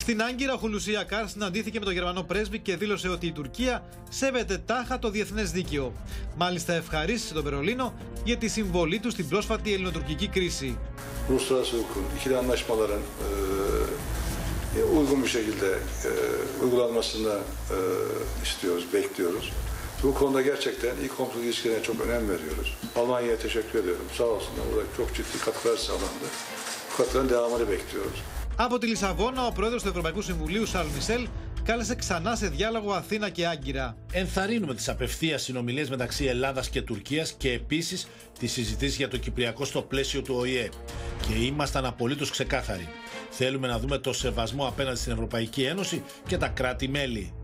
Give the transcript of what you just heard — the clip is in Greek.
Στην Άγκυρα, ο Χουλουσί Ακάρ συναντήθηκε με τον Γερμανό πρέσβη και δήλωσε ότι η Τουρκία σέβεται τάχα το διεθνές δίκαιο. Μάλιστα, ευχαρίστησε τον Βερολίνο για τη συμβολή του στην πρόσφατη ελληνοτουρκική κρίση. Uluslararası hukukun, ikili anlaşmaların uygun bir şekilde uygulanmasını istiyoruz, bekliyoruz. Bu konuda gerçekten iyi komşuluk ilişkilerine çok önem veriyoruz. Almanya'ya teşekkür ediyorum. Sağ olsunlar. Burada çok ciddi katkılar sağlandı. Bu katkıların devamını bekliyoruz. Από τη Λισαβόνα, ο πρόεδρος του Ευρωπαϊκού Συμβουλίου, Σαρλ Μισελ, κάλεσε ξανά σε διάλογο Αθήνα και Άγκυρα. Ενθαρρύνουμε τις απευθείας συνομιλίες μεταξύ Ελλάδας και Τουρκίας και επίσης τις συζητήσεις για το Κυπριακό στο πλαίσιο του ΟΗΕ. Και ήμασταν απολύτως ξεκάθαροι. Θέλουμε να δούμε το σεβασμό απέναντι στην Ευρωπαϊκή Ένωση και τα κράτη-μέλη.